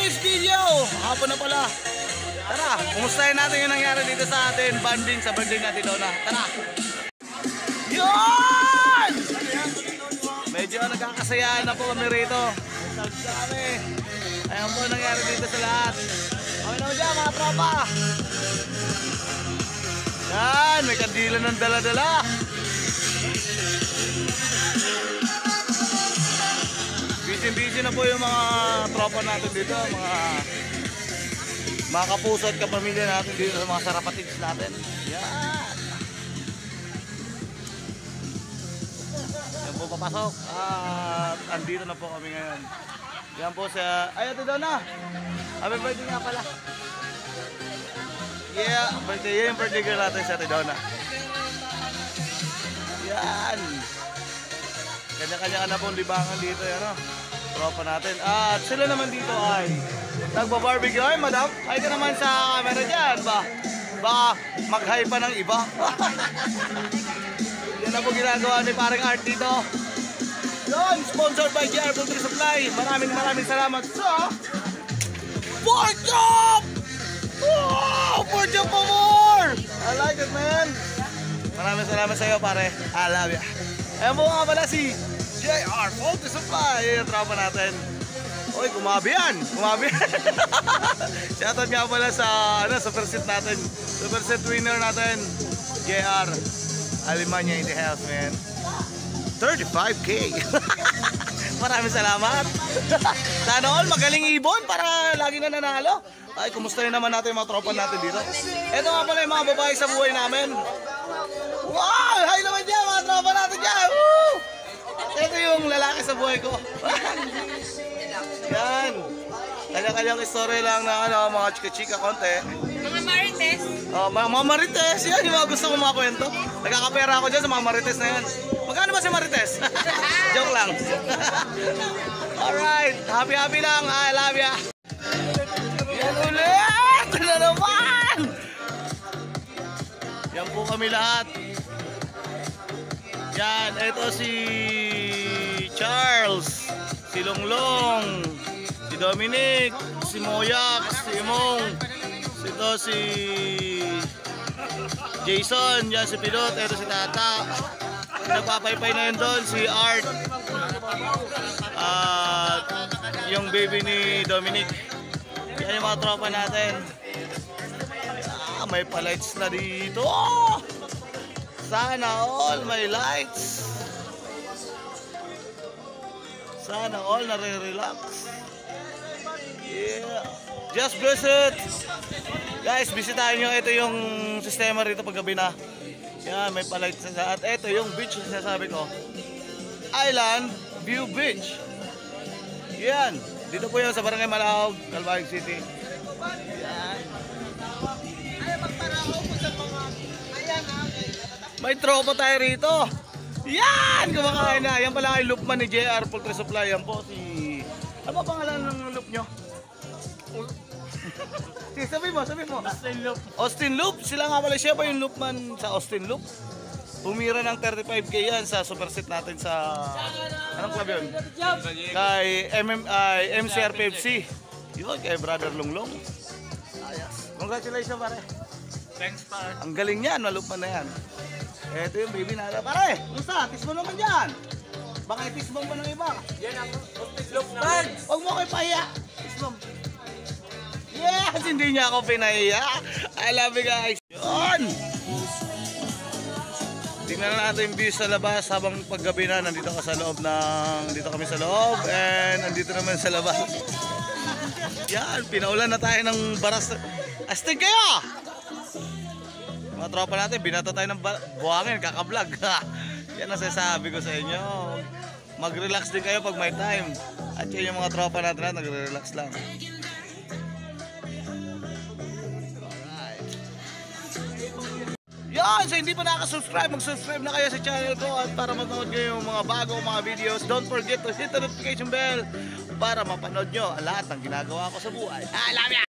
today's video. Hapon na pala. Tara, kumustahin natin yung nangyari dito sa atin. Banding sa birthday natin Donna. Tara. Yun! Medyo nagkakasayaan na po kami rito. Sabi sa kami. Ayan po nangyari dito sa lahat. Okay naman dyan mga tropa. Yan, may kandila ng dala-dala. Busy na po yung mga tropa natin dito, mga kapuso at kapamilya natin dito sa mga sarapatids natin. Yan. Yan po papasok. At andito na po kami ngayon. Yan po sa... Ay, ito daw na. Happy birthday nga pala. Yeah, birthday. Yan yung birthday girl natin sa Tidona. Yan. Kanya-kanya ka na pong libangan dito. Yan o. Tropa natin. At sila naman dito ay nagba-barbecue. Ay, madam. Ay ka naman sa camera dyan. Baka mag-hi pa ng iba. Yan na po ginagawa ni paring Art dito. Yun, sponsored by JR Poultry Supply. Maraming salamat sa Pork Chop! Wow! Pork Chop for more! I like it, man. Maraming salamat sa iyo, pare. I love you. Ayan po nga pala si JR Poultry Supply. Yan yung tropa natin. Uy, kumabi yan. Kumabi yan. Shoutout nga pala sa super set natin. Super set winner natin. JR. Alemania in the house, man. 35K. Maraming salamat. Sana all magaling ibon para lagi na nanalo. Ay, kumusta rin naman natin yung mga tropa natin dito. Ito nga pala yung mga babae sa buhay namin. Wow! Hi naman dyan mga tropa natin dyan. Woo! Ito yung lalaki sa buhay ko. Yan. Kanya-kanyang story lang na mga chika-chika konti. Mga marites. Oh, mga marites. Yan yung mga gusto kong mga kwento. Nagkakapera ako dyan sa mga marites na yan. Magkano ba si marites? Joke lang. Alright. Happy lang. I love ya. Yan ulit. Ano naman? Yan po kami lahat. Yan. Ito si Charles. Si Longlong. Si Dominic. Si Moyak. Si Imong. Ito si Jason. Yan si Pilot. Ito si Tata. Nagpapaypay na yun doon si Art. At yung baby ni Dominic. Yan yung mga tropa natin. May pa-lights na dito. Sana all may lights. Sana all nare-relax. Yeah. Just visit. Guys, bisitahin nyo. Ito yung sistema rito paggabi na. Yan, may pa-lights na. At ito yung beach na sabi ko. Island View Beach. Yan. Dito po yun sa Barangay Malahog, Calbayog City. Yan. May tropa tayo rito. Yan! Kumakain na. Yan pala kay Loopman ni JR Poultry Supply. Yan po si... Ano ba pangalan ng loop nyo? Sabi mo. Austin Loop. Austin Loop. Sila nga pala. Siya pa yung Loopman sa Austin Loop. Pumira ng 35K yan sa super set natin sa... Anong club yun? Kay MCR PFC. Yun, kay Brother Longlong. Ayos. Congratulations pare. Thanks, pare. Ang galing yan, malupman na yan. Ito yung baby na. Pare, kumusta? Tismo naman dyan. Baka itismong pa ng iba. Yan ako. Loop na. Huwag mo kayo pahiya. Tismong. Yes, hindi niya ako pinahiya. I love you guys. Yun. Tingnan na natin yung view sa labas habang paggabi na. Nandito ka sa loob dito kami sa loob. And nandito naman sa labas. Yan, pinaulan na tayo ng baras. Astig kayo! Mga tropa natin, binato tayo ng buhangin, kaka-vlog. Yan ang sasabi ko sa inyo. Mag-relax din kayo pag may time. At yun yung mga tropa natin na nagre-relax lang. Alright. Yan! So hindi pa nakasubscribe, mag-subscribe na kayo sa channel ko. At para manood kayo yung mga bagong mga videos, don't forget to hit the notification bell para mapanood nyo lahat ng ginagawa ko sa buhay. I love ya!